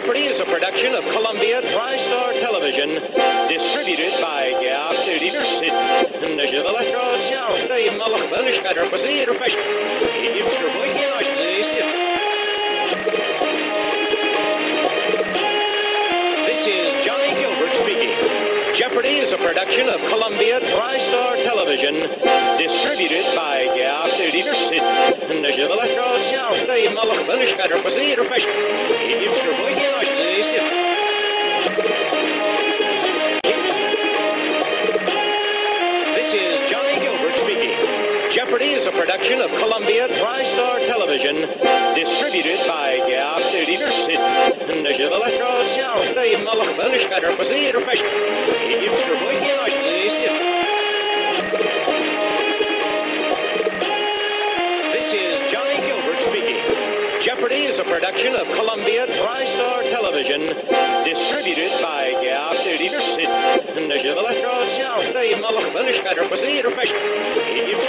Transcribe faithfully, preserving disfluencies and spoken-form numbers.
Jeopardy is a production of Columbia TriStar Television, distributed by This is Johnny Gilbert speaking. Jeopardy is a production of Columbia TriStar Television, distributed by This is Johnny Gilbert speaking. Jeopardy is a production of Columbia TriStar Television, distributed by This is Johnny Gilbert speaking. Jeopardy is a production of Columbia TriStar Television, distributed by This